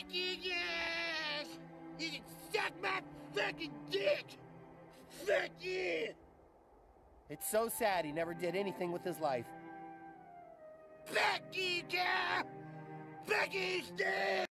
Becky, yes! You can suck my fucking dick! Fuck you! It's so sad he never did anything with his life. Becky, girl! Becky's dead!